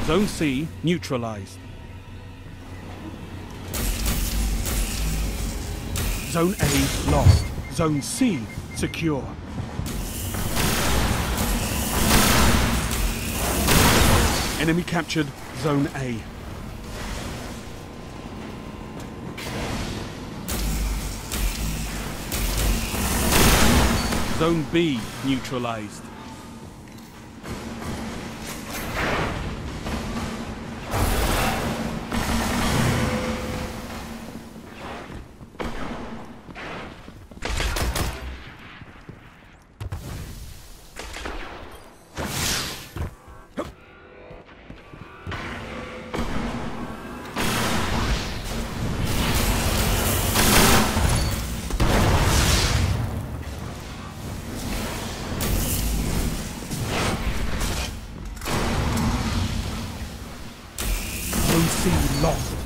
Zone C neutralized. Zone A lost. Zone C secure. Enemy captured Zone A. Zone B neutralized. Zone C lost.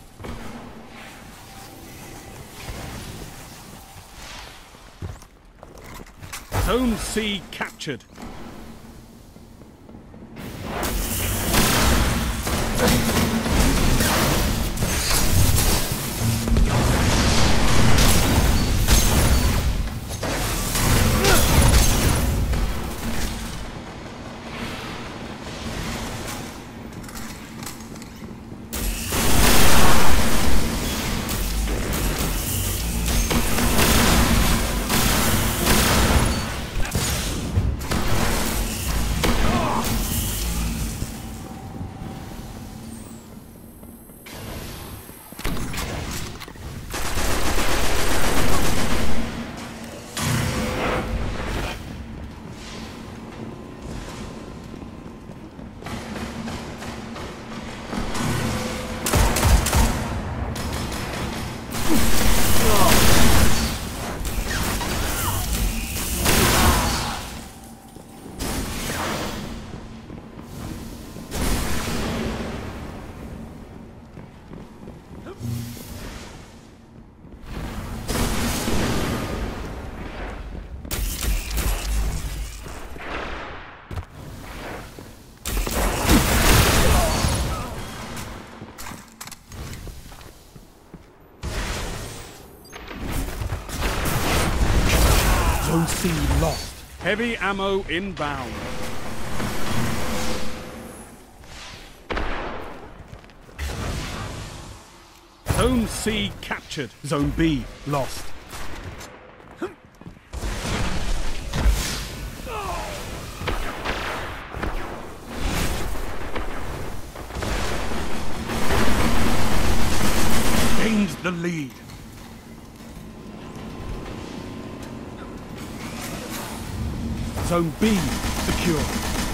Zone C captured. Zone C lost. Heavy ammo inbound. Zone C captured. Zone B lost. Gained the lead. Zone B secure.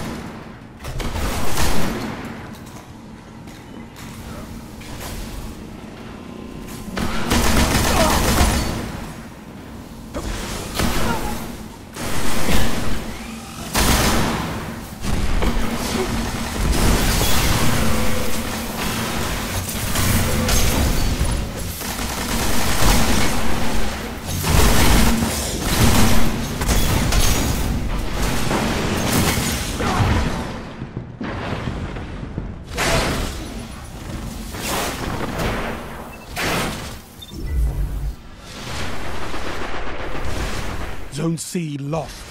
Zone C lost.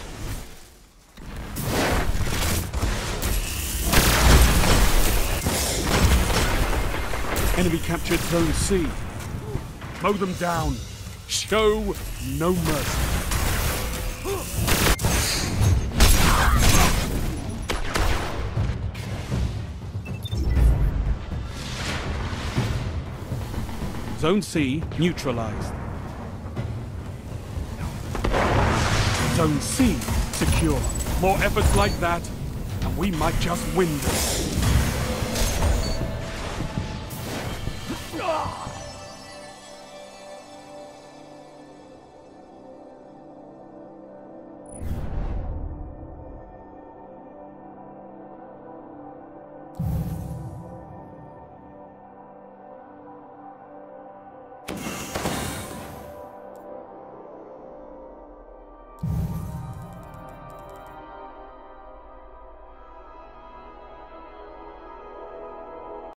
Enemy captured Zone C. Mow them down. Show no mercy. Zone C neutralized. Zone C secure. More efforts like that, and we might just win this.